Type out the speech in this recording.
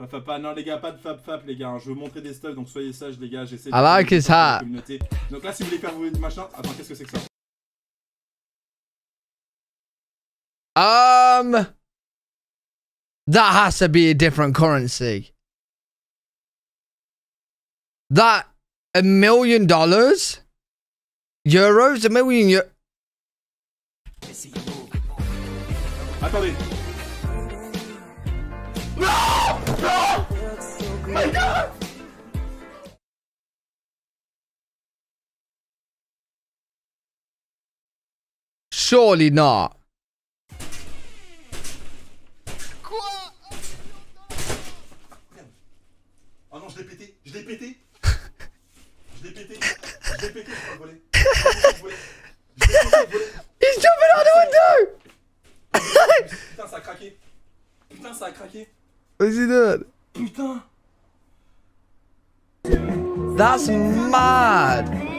Fap, non les gars, pas de fap les gars, hein. Je veux montrer des stuff donc soyez sages les gars, j'essaie de I like his hat. communauté. Donc là si vous voulez faire vos machins, attends qu'est-ce que c'est que ça? That has to be a different currency. That $1 million? Euros? $1 million? Attendez. Non! Non! My God! Surely not. Quoi? Oh non, je l'ai pété, je l'ai pété. Je l'ai pété, je l'ai pété, je peux le voler. He's jumping out the window! Putain, ça a craqué. Putain, ça a craqué. What's he doing? Putain. That's mad.